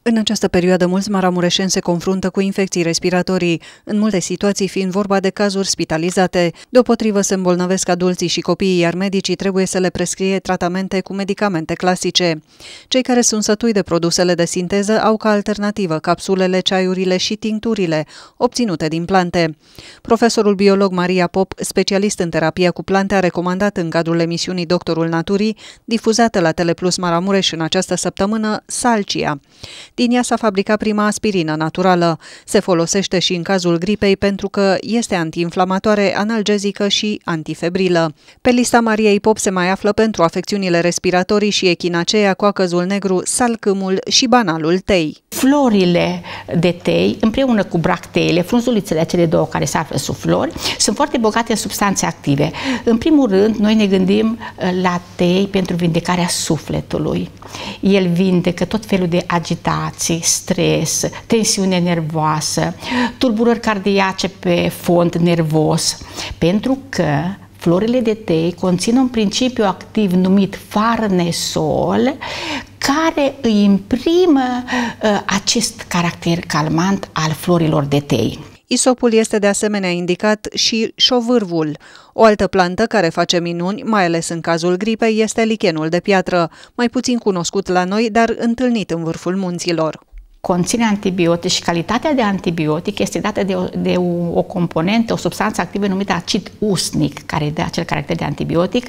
În această perioadă, mulți maramureșeni se confruntă cu infecții respiratorii, în multe situații fiind vorba de cazuri spitalizate. Deopotrivă se îmbolnăvesc adulții și copiii, iar medicii trebuie să le prescrie tratamente cu medicamente clasice. Cei care sunt sătui de produsele de sinteză au ca alternativă capsulele, ceaiurile și tincturile, obținute din plante. Profesorul biolog Maria Pop, specialist în terapia cu plante, a recomandat în cadrul emisiunii Doctorul Naturii, difuzată la Teleplus Maramureș în această săptămână, Salcia. Din ea s-a fabricat prima aspirină naturală. Se folosește și în cazul gripei pentru că este antiinflamatoare, analgezică și antifebrilă. Pe lista Mariei Pop se mai află pentru afecțiunile respiratorii și echinacea, coacăzul negru, salcâmul și banalul tei. Florile de tei, împreună cu bracteile, frunzulițele cele două care se află sub flori, sunt foarte bogate în substanțe active. În primul rând, noi ne gândim la tei pentru vindecarea sufletului. El vindecă tot felul de agitații, stres, tensiune nervoasă, tulburări cardiace pe fond nervos, pentru că florile de tei conțin un principiu activ numit farnesol, care îi imprimă acest caracter calmant al florilor de tei. Isopul este de asemenea indicat și șovârvul. O altă plantă care face minuni, mai ales în cazul gripei, este lichenul de piatră, mai puțin cunoscut la noi, dar întâlnit în vârful munților. Conține antibiotic și calitatea de antibiotic este dată de o componentă, o substanță activă numită acid usnic, care dă acel caracter de antibiotic.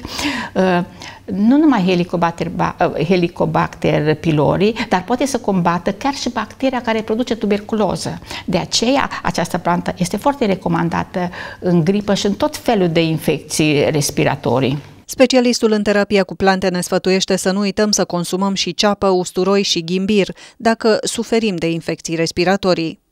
Nu numai Helicobacter pylori, dar poate să combată chiar și bacteria care produce tuberculoză. De aceea, această plantă este foarte recomandată în gripă și în tot felul de infecții respiratorii. Specialistul în terapia cu plante ne sfătuiește să nu uităm să consumăm și ceapă, usturoi și ghimbir, dacă suferim de infecții respiratorii.